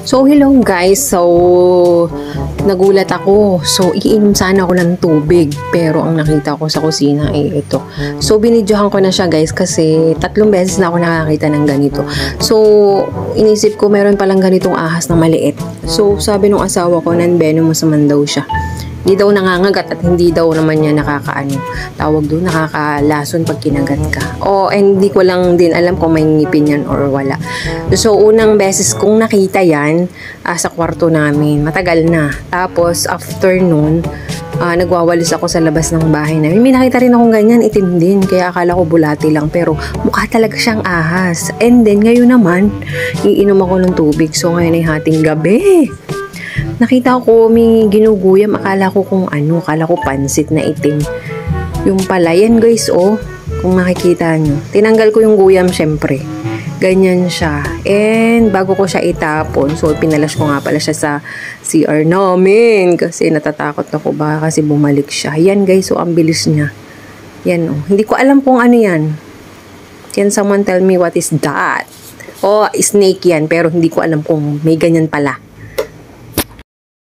So, hello guys. So, nagulat ako. So, iinom sana ako ng tubig. Pero, ang nakita ko sa kusina ay ito. So, binidyohan ko na siya guys kasi 3 beses na ako nakakita ng ganito. So, inisip ko meron palang ganitong ahas na maliit. So, sabi nung asawa ko, non-venomous naman daw siya. Hindi daw nangangagat at hindi daw naman niya tawag doon, nakakalason pag kinagat ka. And hindi ko lang din alam kung may ngipin yan or wala. So, unang beses kong nakita yan sa kwarto namin. Matagal na. Tapos, after nun, nagwawalis ako sa labas ng bahay namin. May nakita rin akong ganyan, itim din. Kaya akala ko bulati lang. Pero, mukha talaga siyang ahas. And then, ngayon naman, iinom ako ng tubig. So, ngayon ay hating gabi. Nakita ko may ginuguyam, akala ko pansit na itim. Yung pala, yan guys, kung makikita nyo. Tinanggal ko yung guyam, syempre. Ganyan siya. And bago ko siya itapon, so pinalas ko nga pala siya sa CR namin. Kasi natatakot ako baka kasi bumalik siya. Yan guys, ang bilis niya. Yan Hindi ko alam kung ano yan. Can someone tell me what is that? Snake yan, pero hindi ko alam kung may ganyan pala.